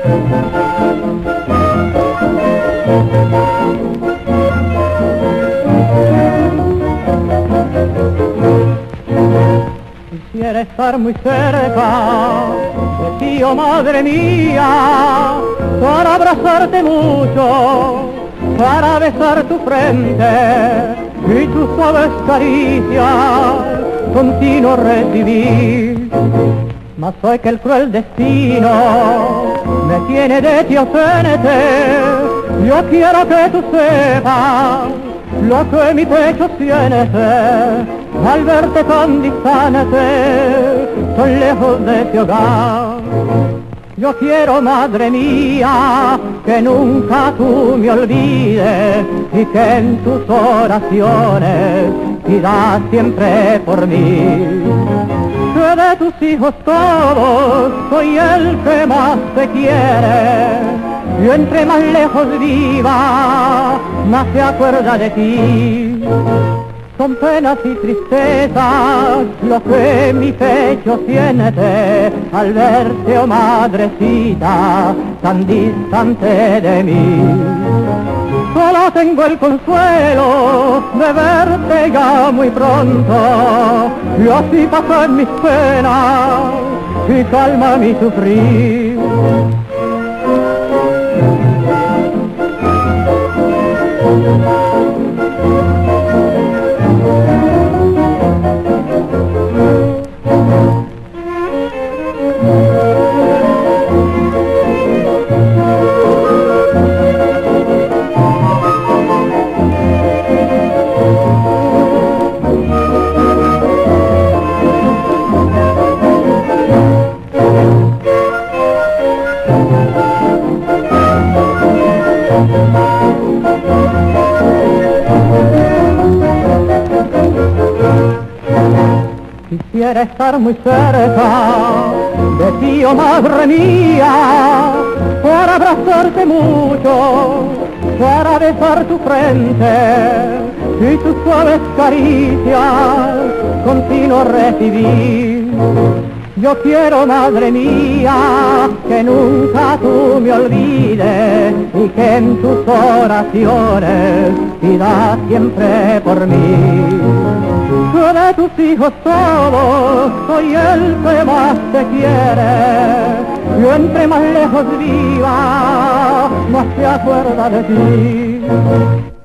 Quisiera estar muy cerca de ti, oh madre mía, para abrazarte mucho, para besar tu frente y tus suaves caricias continuo recibir. Mas hoy que el cruel destino me tiene de ti ausente, yo quiero que tú sepas lo que mi pecho siente al verte tan distante, tan lejos de este hogar. Yo quiero, madre mía, que nunca tú me olvides y que en tus oraciones pidas siempre por mí. Que de tus hijos todos soy el que más te quiere, y entre más lejos viva, más se acuerda de ti. Son penas y tristezas lo que mi pecho siente al verte, oh madrecita, tan distante de mí. Solo tengo el consuelo de verte ya muy pronto, y así pasan mis penas y calma mi sufrir. Quisiera estar muy cerca de ti, oh madre mía, para abrazarte mucho, para besar tu frente y tus suaves caricias continuo recibir. Yo quiero, madre mía, que nunca tú me olvides y que en tus oraciones pidas siempre por mí. Yo de tus hijos todos soy el que más te quiere, yo entre más lejos viva, más se acuerda de ti.